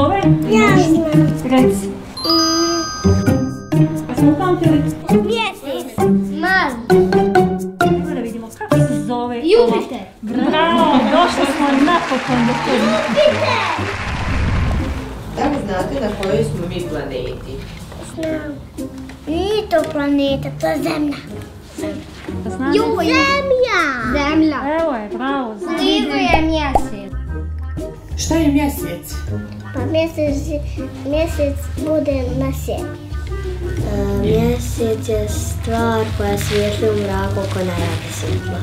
zove? Ja znam. Reci. Pa smo upamtili? Mjesec. Mali. Da vidimo kako se zove. Jupiter. Bravo, došli smo napokon do toga. Jupiter. Da li znate na kojoj smo mi planeti? Znam. Nije to planeta, to je Zemlja. Da znate? Zemlja. Zemlja. Evo je, bravo. Krivo je mjesec. Šta je mjesec? Pa mjesec bude na sjeveru. Mjesec je stvar koja svijetli u mraku oko najjače svjetla.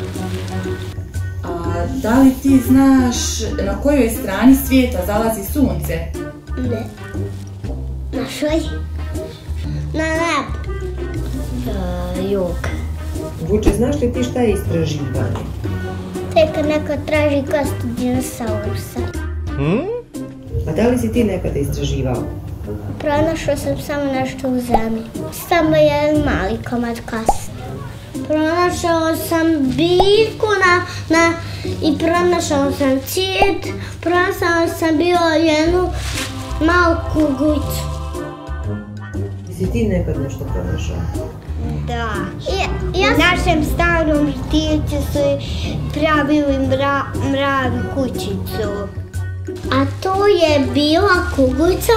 A da li ti znaš na kojoj strani svijeta zalazi sunce? Ne. Na šoj? Na nebu. Jug. Vuče, znaš li ti šta je istraživanje? Tek kad neko traži kostu dinosaurusa. A da li si ti nekada istraživao? Pronašao sam samo nešto u zemlji. Samo jedan mali komad kosti. Pronašao sam biljku i pronašao sam cijet. Pronašao sam bilo jednu malu kuglicu. Jesi ti nekad nešto pronašao? Da. U našem starom vrtiću su pravili mravi kućicu. A to je bila kuglica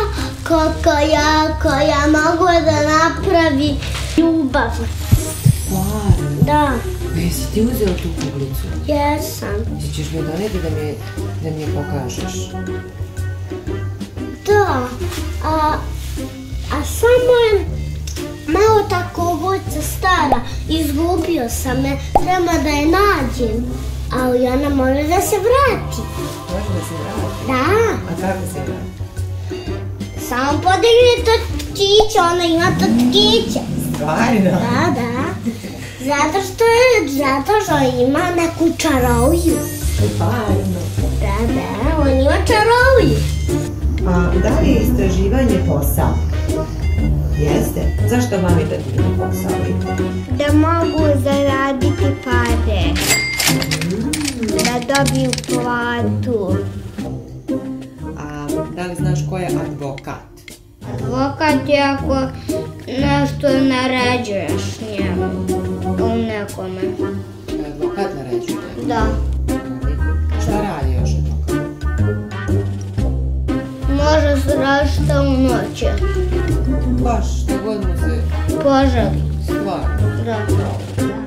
koja mogla da napravi ljubav. Stvarno? Da. Jesi ti uzeo tu kuglicu? Jesam. Ćeš mi doneti da mi je pokažeš? Da. A samo je malo ta kuglica stara. Izgubio sam je. Treba da je nađem. Ali ona može da se vrati. Može da se vrati? Da. A kako se vrati? Samo podigne totkiće, ona ima totkiće. Stvarno? Da. Zato što ima neku čaroviju. Stvarno? Da, on ima čaroviju. A da li je istraživanje posao? Jeste. Zašto mami da ti je posao? Da mogu zaraditi pare. Da dobiju platu. A da li znaš ko je advokat? Advokat je ako nešto naređuješ njemu. U nekome. Advokat naređuje? Da. Šta radi još advokat? Može se raditi u noći. Baš, što god mu se Poželi. stvarno. Da.